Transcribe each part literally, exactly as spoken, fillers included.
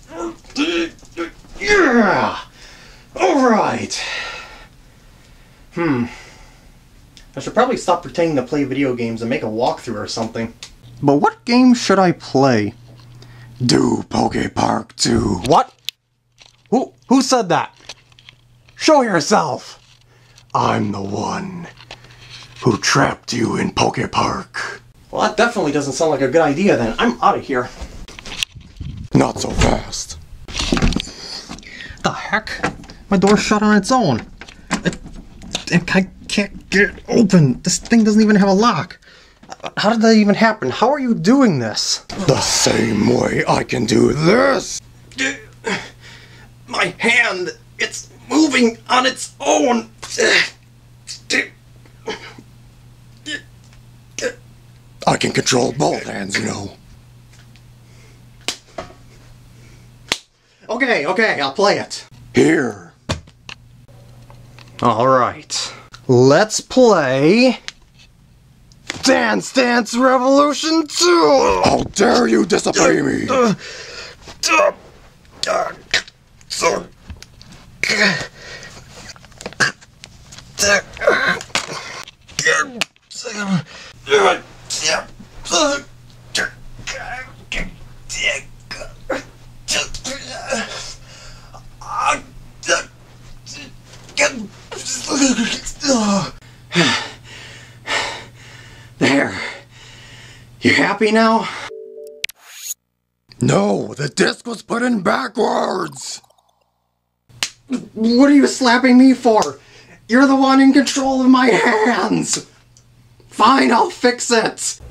Yeah! Alright! Hmm. I should probably stop pretending to play video games and make a walkthrough or something. But what game should I play? Do Pokepark two. What? Who, who said that? Show yourself! I'm the one who trapped you in Pokepark. Well, that definitely doesn't sound like a good idea then. I'm out of here. Not so fast. The heck? My door's shut on its own. It, it, I can't get it open. This thing doesn't even have a lock. How did that even happen? How are you doing this? The same way I can do this. My hand, it's moving on its own. I can control both hands, you know. Okay, okay, I'll play it. Here. Alright. Let's play Dance Dance Revolution two! How dare you disobey me! Uh, uh, uh, so, there. You happy now? No, the disc was put in backwards! What are you slapping me for? You're the one in control of my hands! Fine, I'll fix it!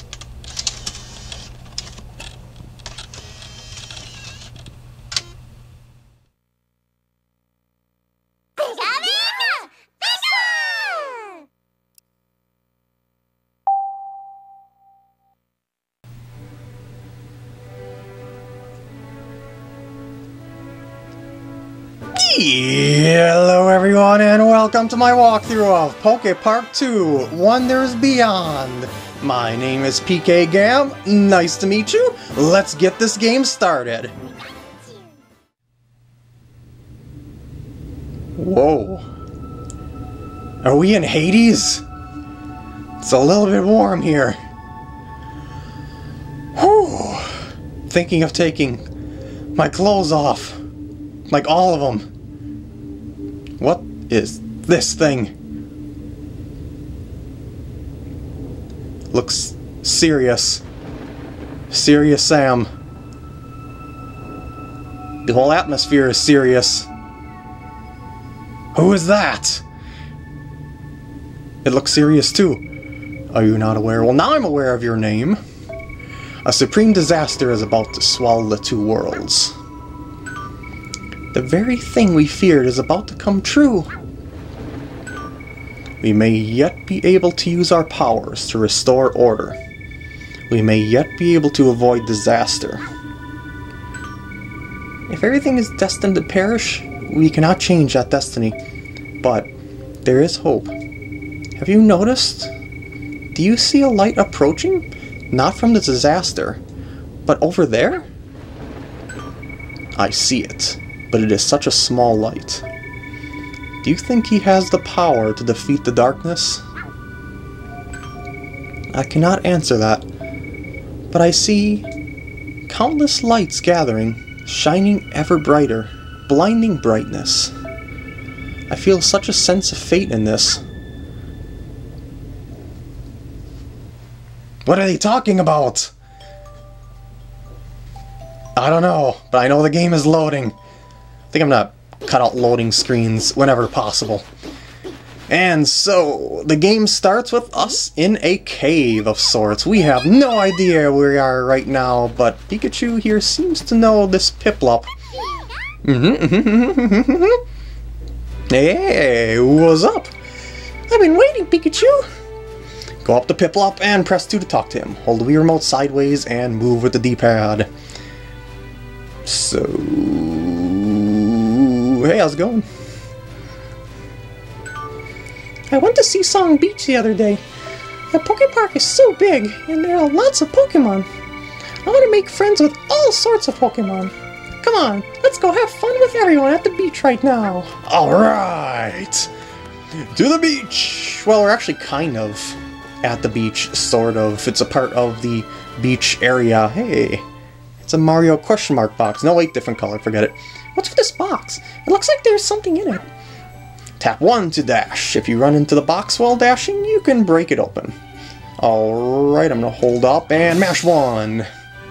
Hello everyone and welcome to my walkthrough of Pokepark two, Wonders Beyond. My name is PkGam, nice to meet you. Let's get this game started. Whoa. Are we in Hades? It's a little bit warm here. Whew. Thinking of taking my clothes off. Like all of them. What is this thing? Looks serious. Serious Sam. The whole atmosphere is serious. Who is that? It looks serious too. Are you not aware? Well, now I'm aware of your name. A supreme disaster is about to swallow the two worlds. The very thing we feared is about to come true. We may yet be able to use our powers to restore order. We may yet be able to avoid disaster. If everything is destined to perish, we cannot change that destiny. But there is hope. Have you noticed? Do you see a light approaching? Not from the disaster, but over there? I see it. But it is such a small light. Do you think he has the power to defeat the darkness? I cannot answer that, but I see countless lights gathering, shining ever brighter, blinding brightness. I feel such a sense of fate in this. What are they talking about? I don't know, but I know the game is loading. I think I'm gonna cut out loading screens whenever possible. And so, the game starts with us in a cave of sorts. We have no idea where we are right now, but Pikachu here seems to know this Piplup. Mm-hmm. Hey, what's up? I've been waiting, Pikachu. Go up to Piplup and press two to talk to him. Hold the Wii Remote sideways and move with the D-pad. So... hey, how's it going? I went to Seasong Beach the other day. The Pokepark is so big, and there are lots of Pokemon. I want to make friends with all sorts of Pokemon. Come on, let's go have fun with everyone at the beach right now. Alright! To the beach! Well, we're actually kind of at the beach, sort of. It's a part of the beach area. Hey, it's a Mario question mark box. No, wait, different color, forget it. What's with this box? It looks like there's something in it. Tap one to dash. If you run into the box while dashing, you can break it open. Alright, I'm gonna hold up and mash one.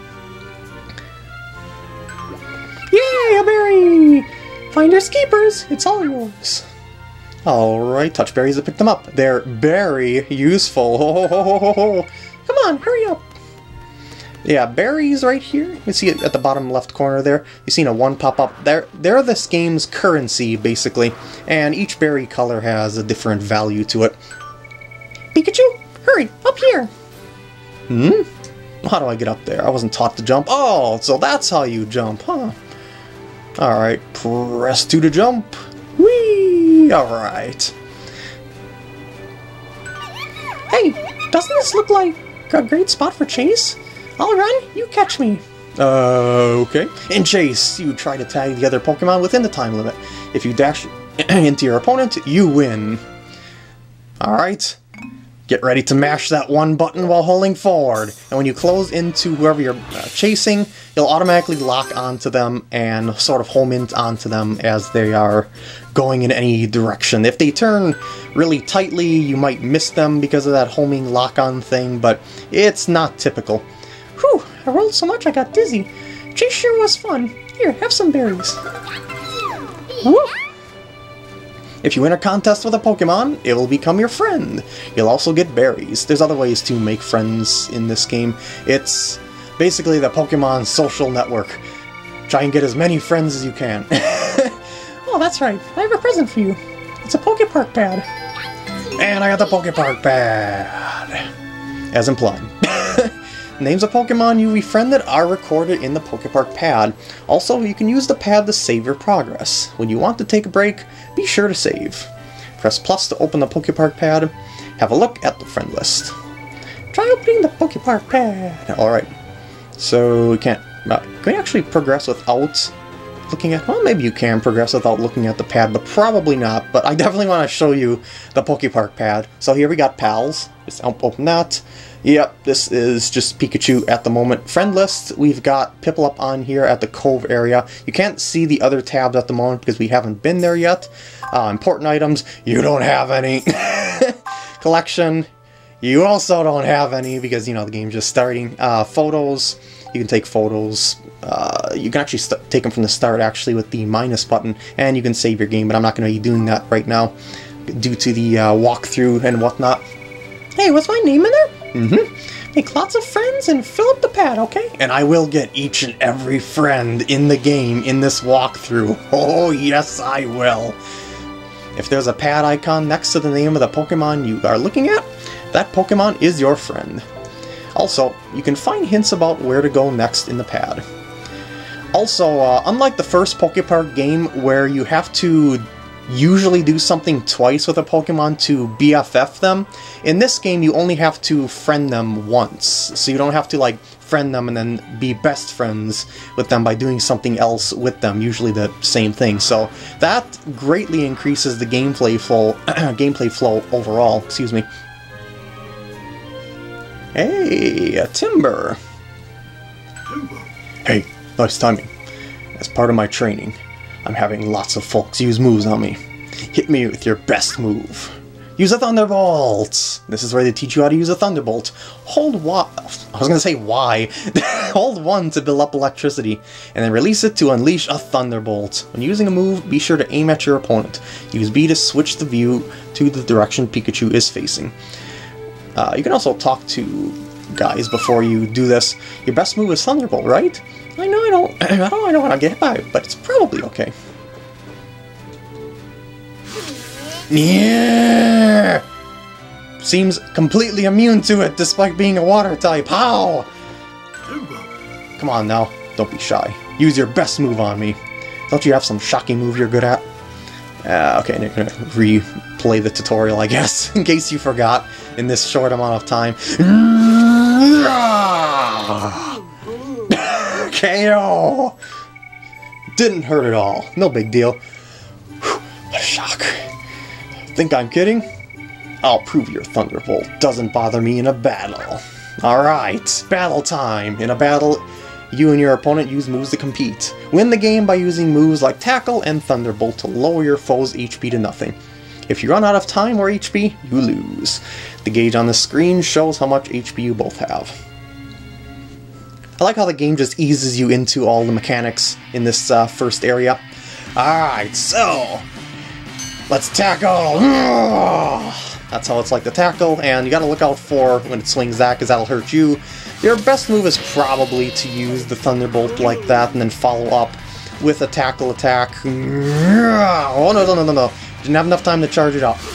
Yay, a berry! Finders keepers, it's all yours. Alright, touch berries to pick them up. They're very useful. Ho, ho, ho, ho, ho, ho. Come on, hurry up. Yeah, berries right here. You see it at the bottom left corner there. You seen a one pop up. They're, they're this game's currency, basically. And each berry color has a different value to it. Pikachu, hurry, up here. Hmm? How do I get up there? I wasn't taught to jump. Oh, so that's how you jump, huh? Alright, press two to jump. Whee! Alright. Hey, doesn't this look like a great spot for chase? I'll run, you catch me. Uh, okay. In chase, you try to tag the other Pokemon within the time limit. If you dash into your opponent, you win. Alright. Get ready to mash that one button while holding forward. And when you close into whoever you're uh, chasing, you'll automatically lock onto them and sort of home in onto them as they are going in any direction. If they turn really tightly, you might miss them because of that homing lock-on thing, but it's not typical. Whew, I rolled so much I got dizzy. Chase sure was fun. Here, have some berries. Woo! If you win a contest with a Pokemon, it will become your friend. You'll also get berries. There's other ways to make friends in this game. It's basically the Pokemon social network. Try and get as many friends as you can. Oh, that's right. I have a present for you. It's a Pokepark pad. And I got the Pokepark pad. As implied. Names of Pokemon you befriended are recorded in the Pokepark pad. Also, you can use the pad to save your progress. When you want to take a break, be sure to save. Press plus to open the Pokepark pad. Have a look at the friend list. Try opening the Pokepark pad. Alright. So, we can't... Uh, can we actually progress without looking at... Well, maybe you can progress without looking at the pad, but probably not. But I definitely want to show you the Pokepark pad. So here we got pals. Just open that. Yep, this is just Pikachu at the moment. Friend list, we've got Piplup on here at the Cove area. You can't see the other tabs at the moment because we haven't been there yet. Uh, important items, you don't have any. Collection, you also don't have any because, you know, the game's just starting. Uh, photos, you can take photos. Uh, you can actually st take them from the start, actually, with the minus button. And you can save your game, but I'm not going to be doing that right now due to the uh, walkthrough and whatnot. Hey, what's my name in there? Mm-hmm. Make lots of friends and fill up the pad, okay? And I will get each and every friend in the game in this walkthrough. Oh, yes, I will. If there's a pad icon next to the name of the Pokemon you are looking at, that Pokemon is your friend. Also, you can find hints about where to go next in the pad. Also, uh, unlike the first Pokepark game where you have to usually do something twice with a Pokemon to B F F them, in this game you only have to friend them once. So you don't have to like friend them and then be best friends with them by doing something else with them, usually the same thing. So that greatly increases the gameplay flow, gameplay flow overall, excuse me. Hey, a Timber! Hey, nice timing. As part of my training, I'm having lots of folks use moves on me. Hit me with your best move. Use a Thunderbolt! This is where they teach you how to use a Thunderbolt. Hold Y... I was gonna say Y. Hold one to build up electricity, and then release it to unleash a Thunderbolt. When using a move, be sure to aim at your opponent. Use B to switch the view to the direction Pikachu is facing. Uh, you can also talk to guys before you do this. Your best move is Thunderbolt, right? I know I don't, I know I don't want to get hit by it, but it's probably okay. Yeah! Seems completely immune to it despite being a water type. How? Come on now, don't be shy. Use your best move on me. Don't you have some shocking move you're good at? Uh, okay, I'm gonna replay the tutorial, I guess, in case you forgot in this short amount of time. K O! didn't hurt at all. No big deal. Whew, what a shock. Think I'm kidding? I'll prove your Thunderbolt doesn't bother me in a battle. Alright, battle time. In a battle, you and your opponent use moves to compete. Win the game by using moves like Tackle and Thunderbolt to lower your foe's H P to nothing. If you run out of time or H P, you lose. The gauge on the screen shows how much H P you both have. I like how the game just eases you into all the mechanics in this uh, first area. Alright, so let's tackle! That's how it's like to tackle, and you gotta look out for when it swings that, because that'll hurt you. Your best move is probably to use the Thunderbolt like that, and then follow up with a tackle attack. Oh no, no, no, no, no. Didn't have enough time to charge it up.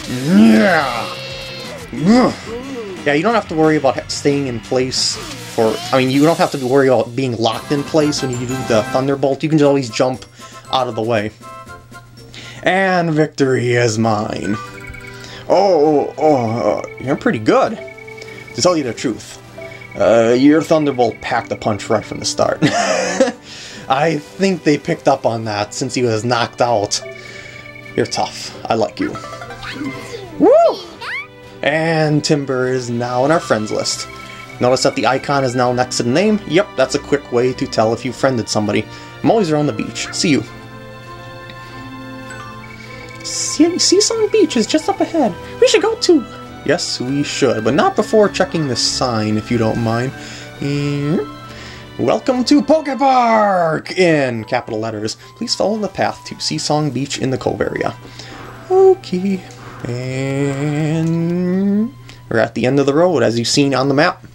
Yeah, you don't have to worry about staying in place for... I mean, you don't have to worry about being locked in place when you do the Thunderbolt. You can just always jump out of the way. And victory is mine. Oh, oh, uh, you're pretty good. To tell you the truth, uh, your Thunderbolt packed a punch right from the start. I think they picked up on that since he was knocked out. You're tough. I like you. Woo! And Timber is now on our friends list. Notice that the icon is now next to the name. Yep, that's a quick way to tell if you friended somebody. I'm always around the beach. See you. See, Seasong Beach is just up ahead. We should go too. Yes, we should, but not before checking this sign, if you don't mind. Mm. Welcome to Pokepark! In capital letters. Please follow the path to Seasong Beach in the Cove area. Okay. And we're at the end of the road, as you've seen on the map.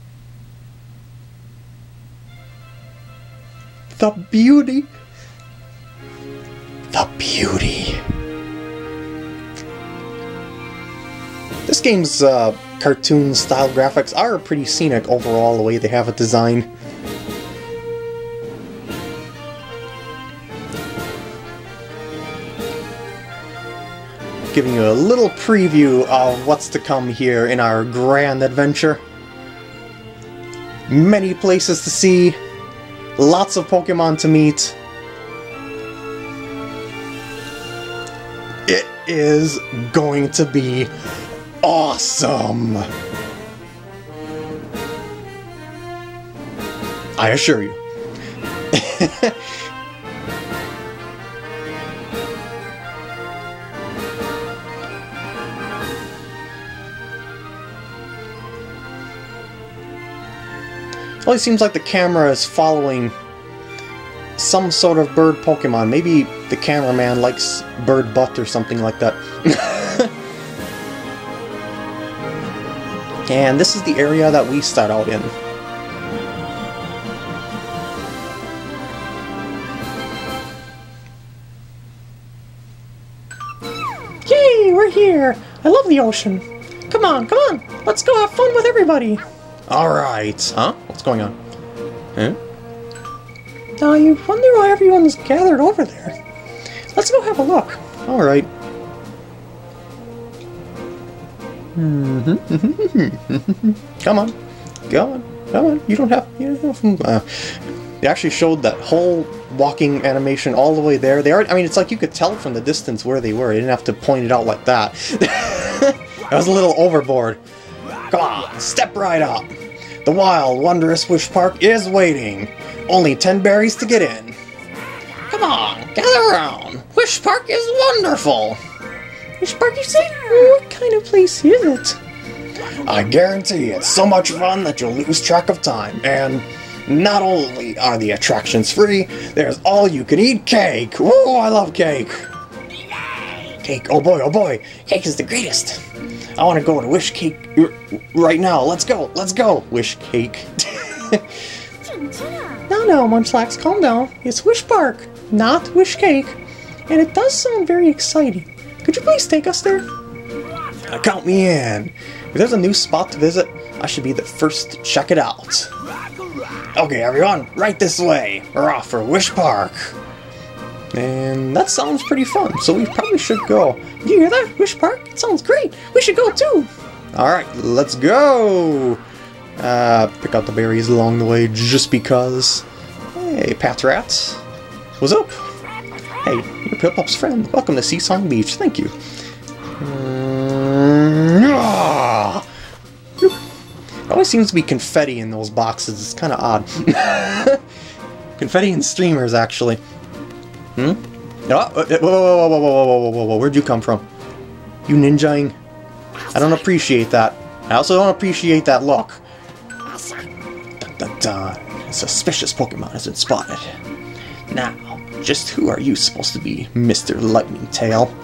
The beauty. The beauty. This game's uh, cartoon-style graphics are pretty scenic overall, the way they have it designed. Giving you a little preview of what's to come here in our grand adventure. Many places to see, lots of Pokemon to meet. It is going to be awesome! I assure you. Well, it seems like the camera is following some sort of bird Pokemon. Maybe the cameraman likes bird butt or something like that. And this is the area that we start out in. Yay, we're here! I love the ocean. Come on, come on, let's go have fun with everybody. Alright, huh? What's going on? Huh? Now you wonder why everyone's gathered over there. Let's go have a look. Alright. Come on. Come on. Come on. You don't have... You don't have uh, they actually showed that whole walking animation all the way there. They are... I mean, it's like you could tell from the distance where they were. You didn't have to point it out like that. That was a little overboard. Come on, step right up. The wild, wondrous Wish Park is waiting. Only ten berries to get in. Come on, gather around. Wish Park is wonderful. Wish Park, you say? What kind of place is it? I guarantee it's so much fun that you'll lose track of time. And not only are the attractions free, there's all-you-can-eat cake. Whoa, I love cake. Cake, oh boy, oh boy. Cake is the greatest. I want to go to Wish Cake right now. Let's go. Let's go. Wish Cake. No, no, Munchlax, calm down. It's Wish Park, not Wish Cake. And it does sound very exciting. Could you please take us there? Uh, count me in. If there's a new spot to visit, I should be the first to check it out. Okay, everyone, right this way. We're off for Wish Park. And that sounds pretty fun, so we probably should go. You hear that? Wish Park? It sounds great. We should go too. Alright, let's go. Uh, pick out the berries along the way just because. Hey, Patrats. What's up? Hey, you're Pip-Pop's friend. Welcome to Seasong Beach. Thank you. Uh, It always seems to be confetti in those boxes. It's kind of odd. Confetti and streamers, actually. Hmm? Oh, whoa, whoa, whoa, whoa, whoa, whoa, whoa, whoa, whoa, where'd you come from? You ninjaing? I don't appreciate that. I also don't appreciate that look. Dun, dun, dun. A suspicious Pokemon has been spotted. Now, just who are you supposed to be, Mister Lightning Tail?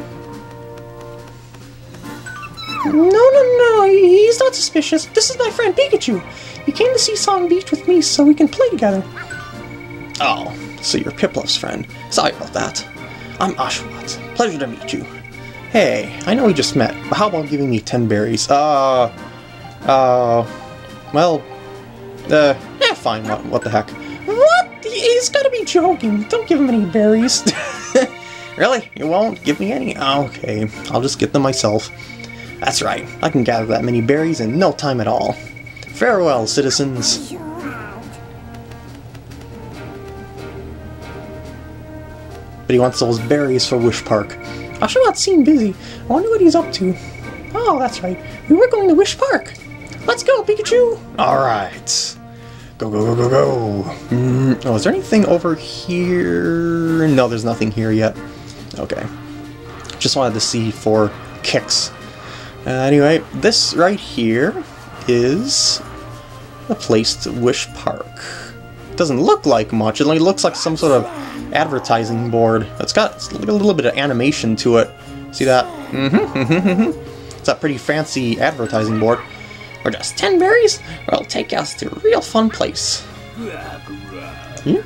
No, no, no, he's not suspicious. This is my friend Pikachu. He came to Seasong Beach with me so we can play together. Oh, so you're Piplup's friend. Sorry about that. I'm Oshawott. Pleasure to meet you. Hey, I know we just met, but how about giving me ten berries? Uh, uh, well, uh, eh, fine, what, what the heck. What? He's gotta be joking. Don't give him any berries. Really? You won't give me any? Okay, I'll just get them myself. That's right, I can gather that many berries in no time at all. Farewell, citizens. But he wants those berries for Wish Park. Oshawott seemed busy. I wonder what he's up to. Oh, that's right. We were going to Wish Park. Let's go, Pikachu! Alright. Go, go, go, go, go. Mm. Oh, is there anything over here? No, there's nothing here yet. Okay. Just wanted to see for kicks. Uh, anyway, this right here is a place to Wish Park. Doesn't look like much. It only looks like some sort of advertising board. It's got it's like a little bit of animation to it. See that? Mm-hmm. It's that pretty fancy advertising board. For just ten berries, or it'll take us to a real fun place. Hmm?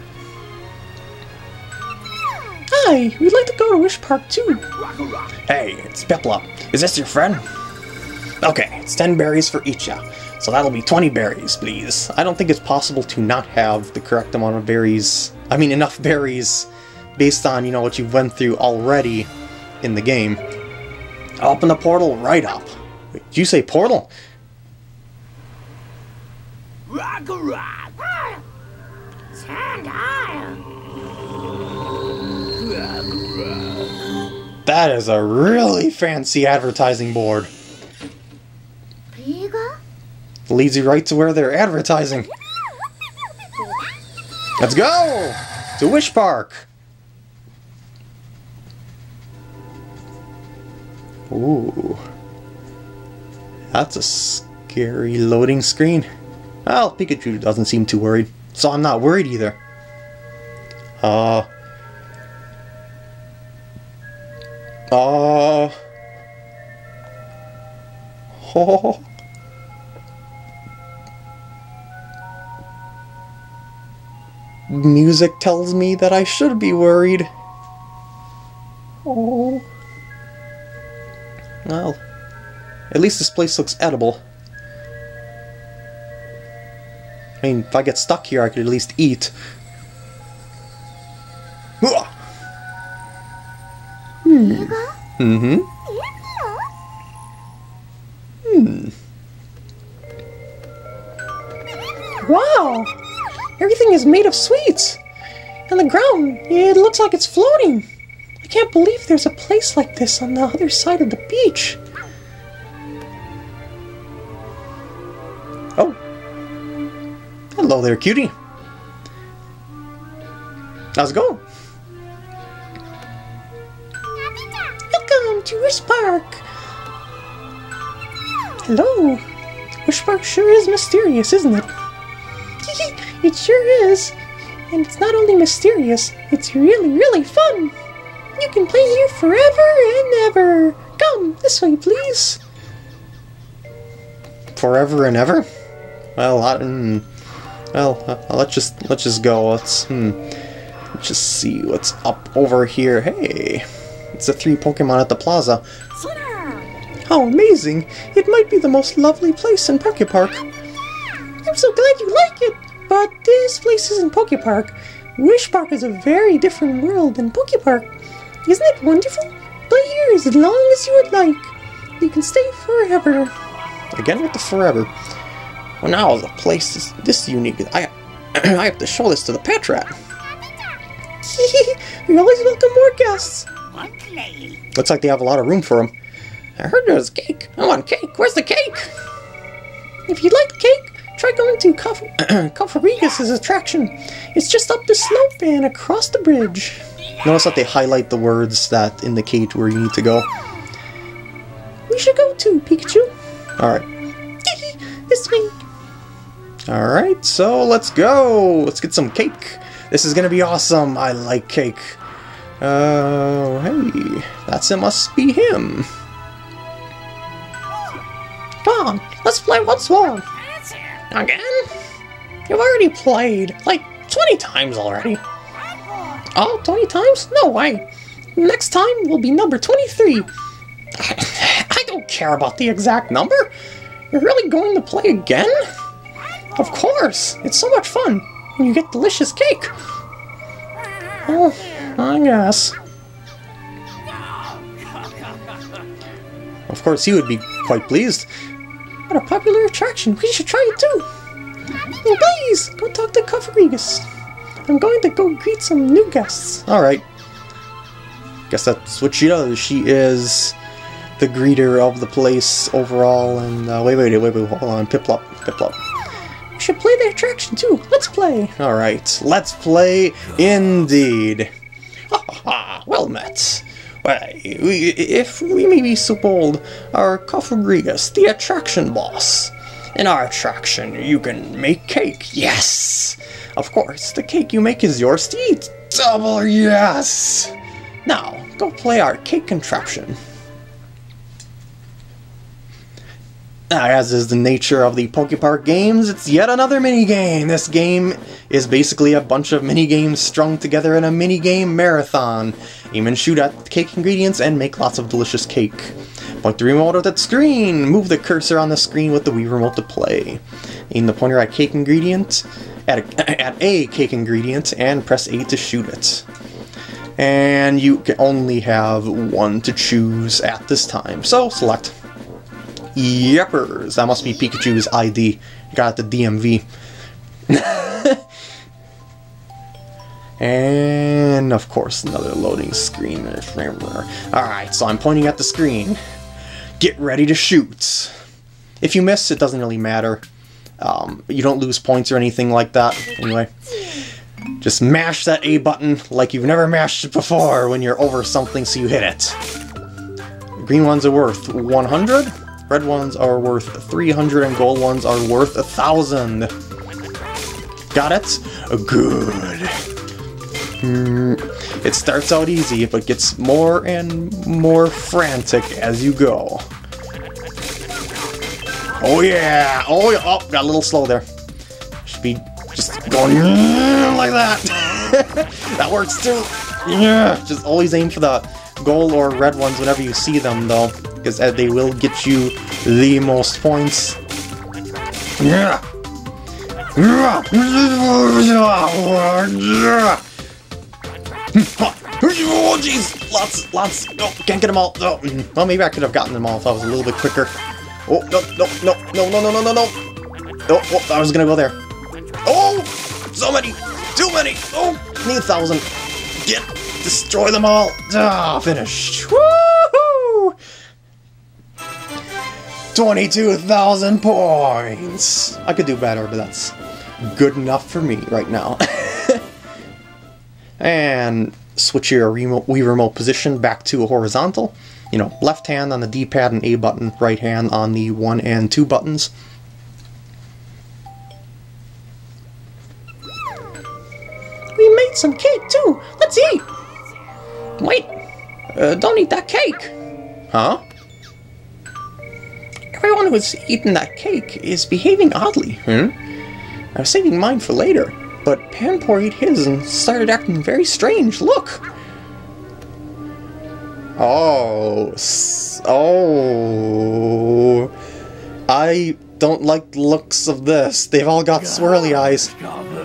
Hi, we'd like to go to Wish Park too. Hey, it's Piplup. Is this your friend? Okay, it's ten berries for each ya. So that'll be twenty berries, please. I don't think it's possible to not have the correct amount of berries. I mean, enough berries based on, you know, what you went through already in the game. I'll open the portal right up. Wait, did you say portal? That is a really fancy advertising board. Leads you right to where they're advertising. Let's go! To Wish Park! Ooh. That's a scary loading screen. Well, Pikachu doesn't seem too worried, so I'm not worried either. Uh... Uh... Oh... Music tells me that I should be worried. Oh. Well, at least this place looks edible. I mean, if I get stuck here, I could at least eat. Hmm. Mm-hmm. Hmm. Wow! Everything is made of sweets! And the ground, it looks like it's floating! I can't believe there's a place like this on the other side of the beach! Oh! Hello there, cutie! How's it going? Welcome to Wish Park! Hello! Wish Park sure is mysterious, isn't it? It sure is. And it's not only mysterious, it's really, really fun. You can play here forever and ever. Come, this way, please. Forever and ever? Well, I, mm, well, uh, let's just let's just go. Let's hmm, let's just see what's up over here. Hey, it's the three Pokemon at the plaza. How amazing! It might be the most lovely place in Pokepark. I'm so glad you like it. But this place isn't Pokepark. Wish Park is a very different world than Pokepark. Isn't it wonderful? Play here as long as you would like. You can stay forever. Again with the forever. Well, now the place is this unique. I, I have to show this to the pet rat. We always welcome more guests. Looks like they have a lot of room for them. I heard there was cake. I want cake. Where's the cake? If you'd like cake, try going to Powerdirector's attraction. It's just up the slope and across the bridge. Notice that they highlight the words that indicate where you need to go. We should go to Pikachu. Alright. This way. Alright, so let's go. Let's get some cake. This is gonna be awesome. I like cake. Oh, uh, hey. That's it must be him. Come on, let's play once more. Again? You've already played like twenty times already. Oh, twenty times? No way. Next time will be number twenty-three. I don't care about the exact number. You're really going to play again? Of course. It's so much fun. And you get delicious cake. Oh, I guess. Of course, he would be quite pleased. What a popular attraction. We should try it too. And please, go talk to Powerdirector. I'm going to go greet some new guests. Alright. Guess that's what she does. She is the greeter of the place overall. And, uh, wait, wait, wait, wait, hold on. Piplup, Piplup. We should play the attraction too. Let's play. Alright, let's play indeed. Ha ha ha, well met. Why, we, if we may be so bold, our Powerdirector, the attraction boss. In our attraction, you can make cake. Yes! Of course, the cake you make is yours to eat. Double yes! Now, go play our cake contraption. As is the nature of the Pokepark games, it's yet another minigame. This game is basically a bunch of minigames strung together in a minigame marathon. Aim and shoot at cake ingredients and make lots of delicious cake. Point the remote at that screen. Move the cursor on the screen with the Wii remote to play. Aim the pointer at cake ingredient, at a, at a cake ingredient, and press A to shoot it. And you can only have one to choose at this time, so select. Yepers, that must be Pikachu's I D. You got it at the D M V. And of course, another loading screen. Alright, so I'm pointing at the screen. Get ready to shoot. If you miss, it doesn't really matter. Um, you don't lose points or anything like that. Anyway, just mash that A button like you've never mashed it before when you're over something so you hit it. Green ones are worth one hundred. Red ones are worth three hundred and gold ones are worth a thousand. Got it? Good. Mm, it starts out easy, but gets more and more frantic as you go. Oh yeah! Oh yeah! Oh, got a little slow there. Should be just going like that. That works too. Yeah. Just always aim for the gold or red ones whenever you see them, though, because they will get you the most points. Yeah. Oh jeez, lots, lots. No, can't get them all. No. Well, maybe I could have gotten them all if I was a little bit quicker. Oh no, no, no, no, no, no, no, no, no. Oh, oh, I was gonna go there. Oh, so many, too many. Oh, need a thousand. Get, destroy them all. Ah, finished. Woohoo! twenty-two thousand points. I could do better, but that's good enough for me right now. And switch your remote, Wii remote position back to a horizontal. You know, left hand on the D-pad and A button, right hand on the one and two buttons. We made some cake too. Let's eat. Wait, uh, don't eat that cake. Huh? Everyone who's eaten that cake is behaving oddly. Hmm? I was saving mine for later, but Panpour ate his and started acting very strange. Look! Oh. Oh. I don't like the looks of this. They've all got swirly eyes.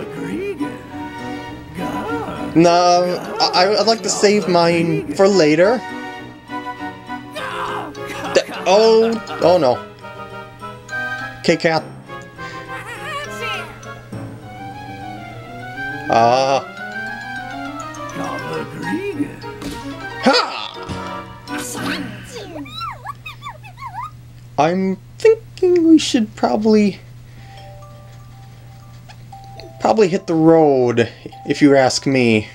No, I, I'd like to save mine for later. D oh, oh no. K-Cat. Ah. Uh, I'm thinking we should probably probably hit the road, if you ask me.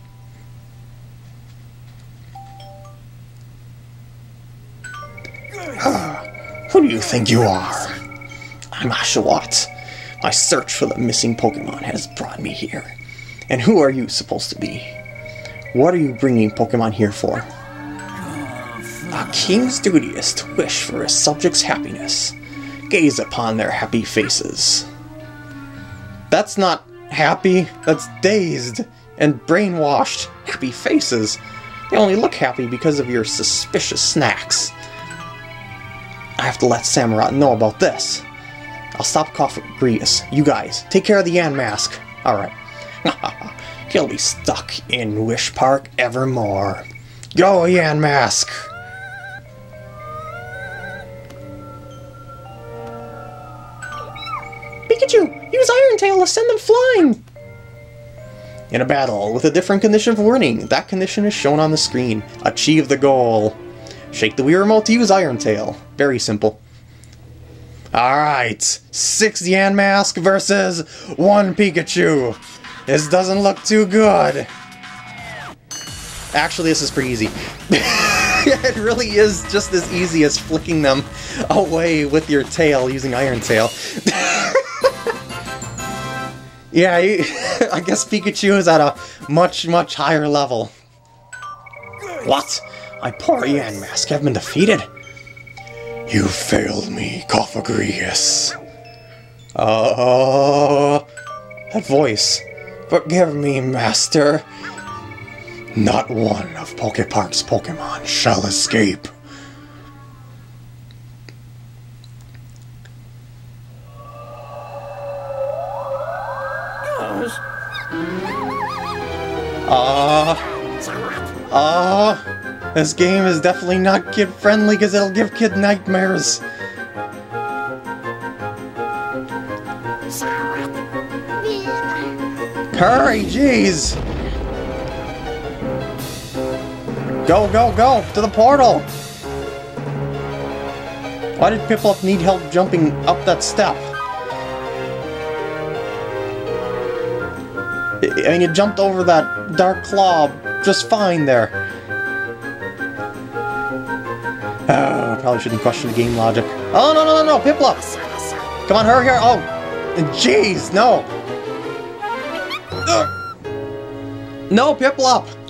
Who do you think you are? I'm Oshawott. My search for the missing Pokemon has brought me here. And who are you supposed to be? What are you bringing Pokemon here for? A king's duty is to wish for his subjects' happiness. Gaze upon their happy faces. That's not happy, that's dazed and brainwashed. Happy faces. They only look happy because of your suspicious snacks. I have to let Samurott know about this. I'll stop Cofagrigus. You guys, take care of the Yan Mask. Alright. He'll be stuck in Wish Park evermore. Go, Yan Mask! Pikachu! Use Iron Tail to send them flying! In a battle with a different condition of warning, that condition is shown on the screen. Achieve the goal. Shake the Wii Remote to use Iron Tail. Very simple. Alright, six Yan Mask versus one Pikachu. This doesn't look too good. Actually, this is pretty easy. It really is just as easy as flicking them away with your tail using Iron Tail. Yeah, you, I guess Pikachu is at a much, much higher level. What? My poor Yan Mask have been defeated. You failed me, Cofagrigus. Oh, that voice. Forgive me, Master. Not one of Pokepark's Pokemon shall escape. Ah, uh, ah. Uh, This game is definitely not kid-friendly because it'll give kid nightmares. Hurry, jeez! Go, go, go! To the portal! Why did Piplup need help jumping up that step? I mean, it jumped over that dark claw just fine there. Uh, I probably shouldn't question the game logic. Oh, no, no, no, no, Piplup! Come on, hurry, hurry! Oh! Jeez, no! Ugh. No, Piplup!